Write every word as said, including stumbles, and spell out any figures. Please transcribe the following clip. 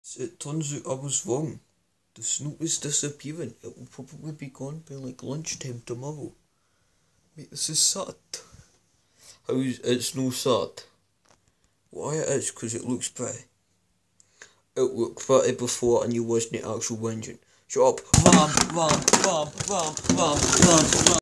It turns out I was wrong. The snoot is disappearing. It will probably be gone by like lunchtime tomorrow. Mate, this is sad. How's it's no sad? Why it is, because it looks pretty. It looked pretty before and you wasn't actual whinging. Shut up. Ram, ram, ram, ram, ram, ram, ram.